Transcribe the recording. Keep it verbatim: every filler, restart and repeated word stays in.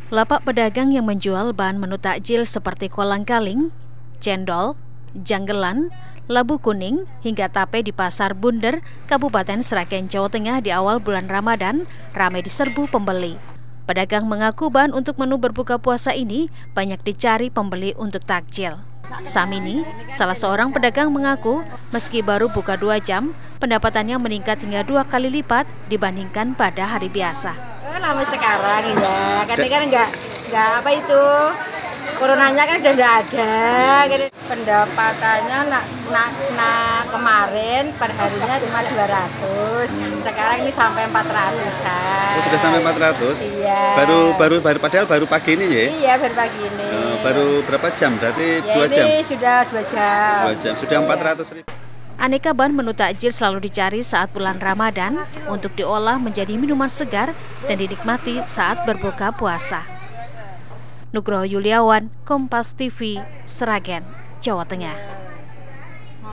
Lapak pedagang yang menjual bahan menu takjil seperti kolang-kaling, cendol, janggelan, labu kuning, hingga tape di Pasar Bunder, Kabupaten Sragen, Jawa Tengah di awal bulan Ramadan ramai diserbu pembeli. Pedagang mengaku bahan untuk menu berbuka puasa ini banyak dicari pembeli untuk takjil. Samini, salah seorang pedagang, mengaku meski baru buka dua jam, pendapatannya meningkat hingga dua kali lipat dibandingkan pada hari biasa. Lama sekarang ya, karena kan enggak, enggak apa itu, coronanya kan udah enggak ada. Pendapatannya nak, nak, nak kemarin per harinya cuma dua ratus, sekarang ini sampai empat ratusan. Oh, sudah sampai empat ratus? Iya. Baru, baru, baru, padahal baru pagi ini ya? Iya, baru pagi ini. Uh, baru berapa jam? Berarti ya, dua ini jam? sudah dua jam. Dua jam, sudah empat ratus ribu. Aneka bahan menu takjil selalu dicari saat bulan Ramadan untuk diolah menjadi minuman segar dan dinikmati saat berbuka puasa. Nugroho Yuliawan, Kompas T V, Sragen, Jawa Tengah.